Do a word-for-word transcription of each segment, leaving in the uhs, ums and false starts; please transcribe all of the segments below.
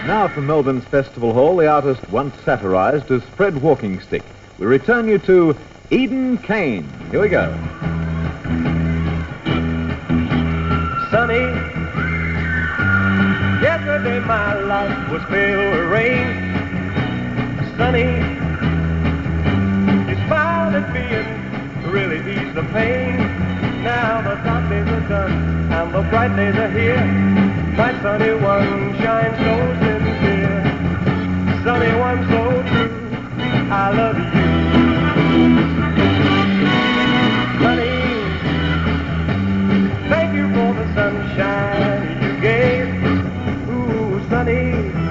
Now from Melbourne's Festival Hall, the artist once satirised as Fred Walking Stick. We return you to Eden Kane. Here we go. Sunny, yesterday my life was filled with rain. Sunny, you smiled at me and really eased the pain. Now the dark days are done and the bright days are here. My sunny one shines so sincere. Sunny one so true, I love you. Sunny, thank you for the sunshine you gave. Ooh, sunny,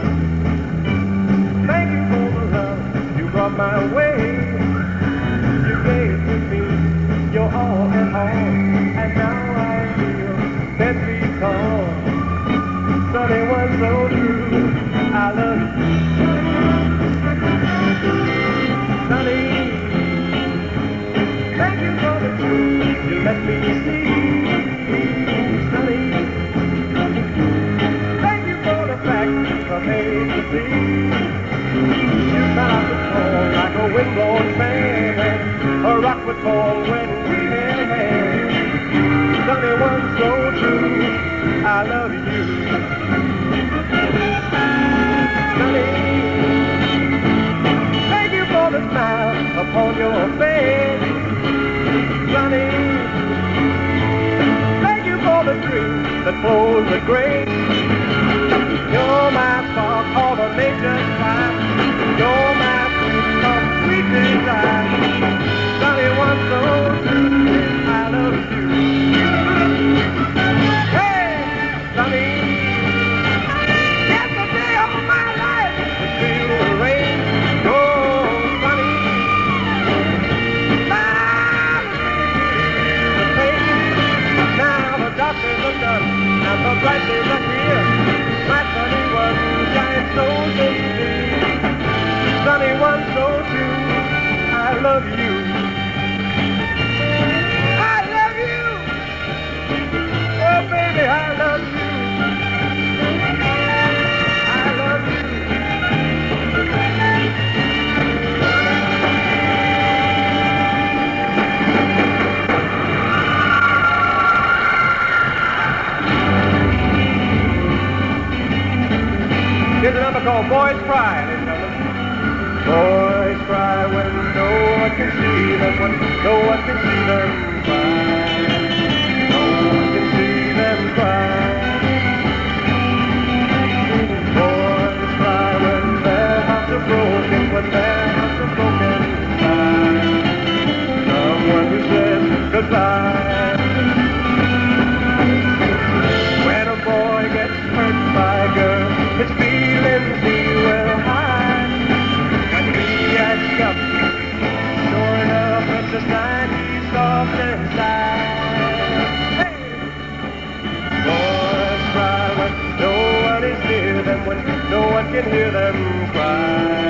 thank you for the love you brought my way. You gave to me your all and all, and now I feel ten feet tall. Sunny one so true, I love you. Sunny, thank you for the truth you let me see. Sunny, thank you for the facts from A to Z. You found the fall like a windblown fan, a rock would fall when we had a hand. Sunny one so true, I love you. Sunny, thank you for the smile upon your face. Sunny, thank you for the dream that flows with grace. You're my spark, all of nature's fire. You're my sweet, complete desire. Sunny one so true, I love you. Hey, Sunny, yesterday all my life was filled with rain. Oh, Sunny, smile the pain. Now the dark days are done and the bright days are here. My sunny one shines so sincere. Sunny one so true, I love you. I love you. Oh, baby, I love you. I love you. Here's a number called Boys Cry, ladies and gentlemen. Boys cry when no one can see them, when no one can see them cry. No one can see them cry. Boys cry when their hearts are broken, when their hearts are broken inside. Someone who says goodbye. When a boy gets hurt by a girl, his feelings he will hide. And he has scuffed. Sure enough, it's a sign he's soft inside. Hey! Boys cry when no one is near them, when no one can hear them cry.